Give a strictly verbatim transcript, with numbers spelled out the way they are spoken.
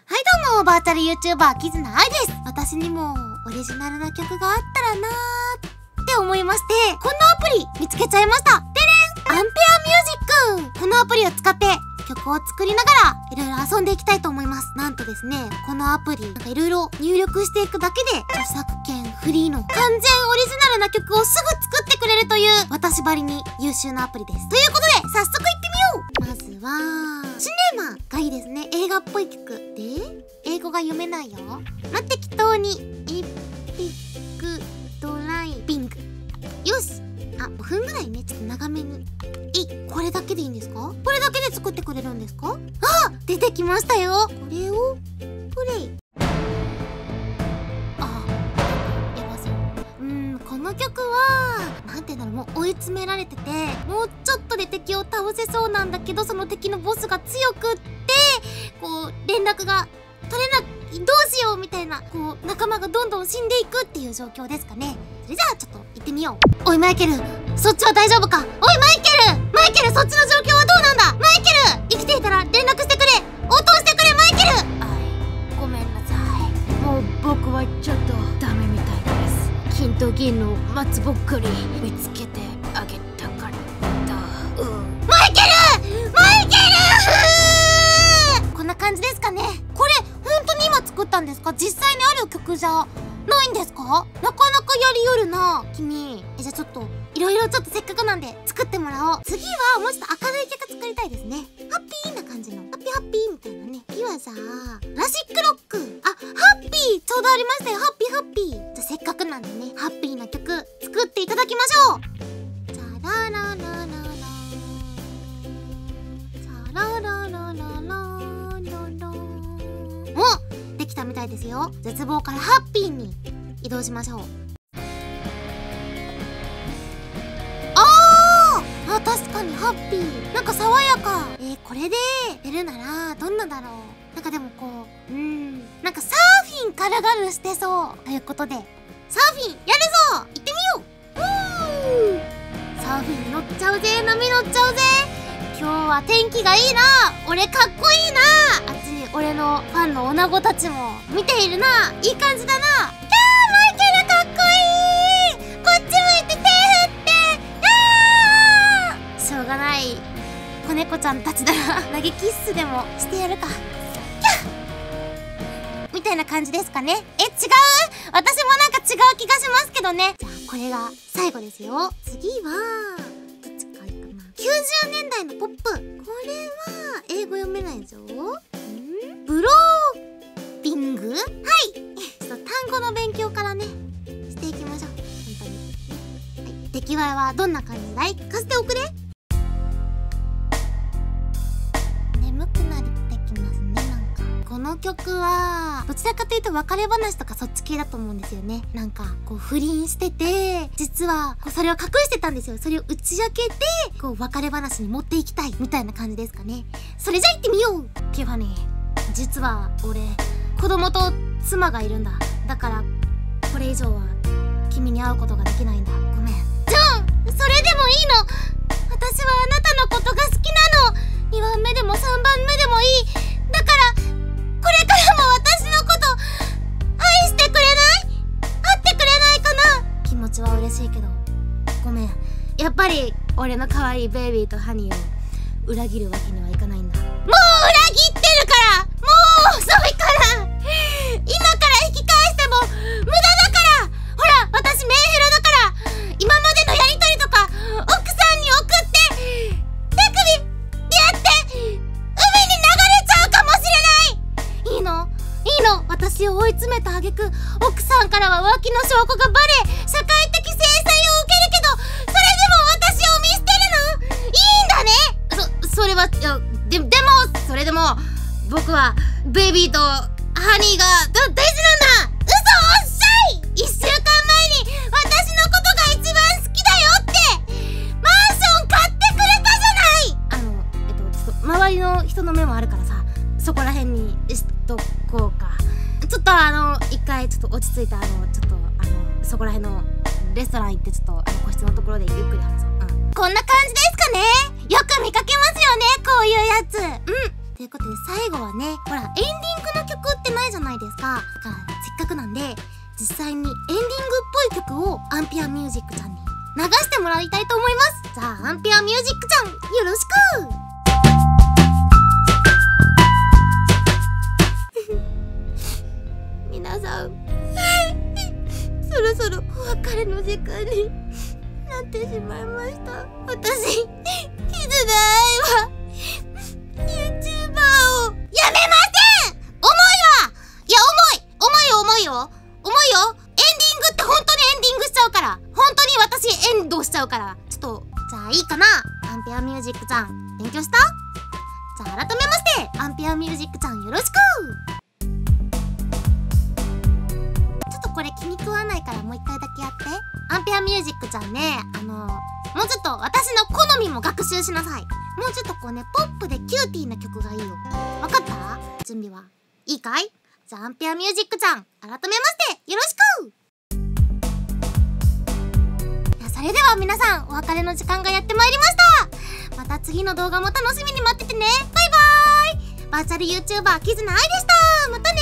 どうも、バーチャル YouTuber キズナアイです。私にもオリジナルな曲があったらなーって思いまして、こんなアプリ見つけちゃいました。でれん、アンペアミュージック。このアプリを使って曲を作りながらいろいろ遊んでいきたいと思います。なんとですね、このアプリなんかいろいろ入力していくだけで著作権フリーの完全オリジナルな曲をすぐ作ってくれるという私ばりに優秀なアプリです。ということで早速行ってみよう。まずはシネマがいいですね。映画っぽい曲で英語が読めないよ。ま、適当にエピックドライビング。よし、あ、ごふんぐらいね、ちょっと長めに。え、これだけでいいんですか？これだけで作ってくれるんですか？あ、出てきましたよ。これをプレイ。あ、やばそう。うーん、この曲はなんていうんだろう、もう追い詰められてて、もうちょっとで敵を倒せそうなんだけど、その敵のボスが強くって、こう連絡が取れな、どうしようみたいな、こう仲間がどんどん死んでいくっていう状況ですかね。それじゃあちょっと行ってみよう。おいマイケル、そっちは大丈夫か？おいマイケル、マイケル、そっちの状況はどうなんだ？マイケル、生きていたら連絡してくれ。応答してくれマイケル。 あい、ごめんなさい。もう僕はちょっとダメみたいです。金と銀の松ぼっくり見つけてあげたかった。うん、 マイケル、マイケルこんな感じですかね。これ本当に今作ったんですか？実際にある曲じゃないんですか？なかなかやりよるな君。え、じゃあちょっといろいろちょっとせっかくなんで作ってもらおう。次はもうちょっと明るい曲作りたいですね。ハッピーな感じの、ハッピーハッピーみたいなね。次はさ、クラシックロック。あ、ハッピーちょうどありましたよ。ハッピーハッピー。じゃあせっかくなんでね、ハッピーな曲作っていただきましょう。じゃらららららじゃららららららお、できたみたいですよ。絶望からハッピーに移動しましょう。あーあ、確かにハッピー。なんか爽やか。えー、これで出るならどんなだろう。なんかでもこう、うーん、なんかサーフィン軽々してそう。ということでサーフィンやるぞ。行ってみよう。うーサーフィン乗っちゃうぜ。波乗っちゃうぜ。今日は天気がいいな。俺かっこいいな。あっちに俺のファンの女子たちも見ているな。いい感じだな。キャーマイケルかっこいい。こっち向いて手振って。あーしょうがない。子猫ちゃんたちなら投げキッスでもしてやるか。キャーみたいな感じですかね。え、違う？私もなんか違う気がしますけどね。じゃあこれが最後ですよ。次はどっちかいいかな。きゅうじゅうねんだいのポップ。これは英語読めないぞ。んブローピング。はい、ちょっと単語の勉強からねしていきましょう。本当に、はい、出来栄えはどんな感じだい？聞かせておくれ。眠くなってきますね。なんかこの曲はどちらかというと別れ話とかそっち系だと思うんですよね。なんかこう不倫してて、実はこうそれを隠してたんですよ。それを打ち明けてこう別れ話に持っていきたいみたいな感じですかね。それじゃあ行ってみよう。ティファニー、実は俺子供と妻がいるんだ。だからこれ以上は君に会うことができないんだ。ごめん。ジョン、それでもいいの。私はあなたのことが好きなの。にばんめでもさんばんめでもいい。だからこれからも私のこと愛してくれない？会ってくれないかな。気持ちは嬉しいけどごめん。やっぱり俺の可愛いベイビーとハニーを裏切るわけにはいかないんだ。もう裏切ってるから。もう遅いから。今から引き返しても無駄だから。ほら、私メンヘラだから。今までのやりとりとか奥さんに送って手首でやって海に流れちゃうかもしれない。いいのいいの。私を追い詰めた挙句奥さんからは浮気の証拠がバレ社会的制裁を受けるけど、それでも私を見捨てるの？いいんだね。そ、それは、いや、で、でもそれでも僕はベイビーとハニーがだ大事なんだ。嘘おっしゃい。一週間前に私のことが一番好きだよってマンション買ってくれたじゃない。あのえっとちょっと周りの人の目もあるからさ、そこら辺にしとこうか。ちょっとあの一回ちょっと落ち着いたあのちょっとあのそこら辺のレストラン行ってちょっとあの個室のところでゆっくり話そう。うん、こんな感じですかね。よく見かけますよね、こういうやつ。うん。ということで最後はね、ほらエンディングの曲ないですか。だからせっかくなんで実際にエンディングっぽい曲をアンピアミュージックちゃんに流してもらいたいと思います。じゃあアンピアミュージックちゃんよろしく。皆さんそろそろお別れの時間になってしまいました。私いずれは YouTuber をやめません。重いわ。いや重い重いよ重いよ重いよ。エンディングって本当にエンディングしちゃうから、本当に私エンドしちゃうから。ちょっとじゃあいいかな。アンペアミュージックちゃん勉強した？じゃあ改めましてアンペアミュージックちゃんよろしく。ちょっとこれ気に食わないからもう一回だけやって。アンペアミュージックちゃんね、あのもうちょっと私の好みも学習しなさい。もうちょっとこうねポップでキューティーな曲がいいよ。わかった？準備はいいかい？じゃあアンペアミュージックちゃん改めましてよろしく。いやそれでは皆さんお別れの時間がやってまいりました。また次の動画も楽しみに待っててね。バイバーイ。バーチャル YouTuber キズナアイでした。またね。